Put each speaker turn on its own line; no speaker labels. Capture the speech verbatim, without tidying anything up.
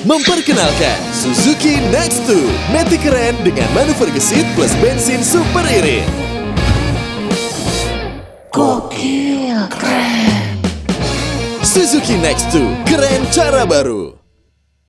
memperkenalkan Suzuki Next dua, Matic keren dengan manuver gesit plus bensin super irit.
Gokil, keren.
Suzuki Next dua, keren cara baru.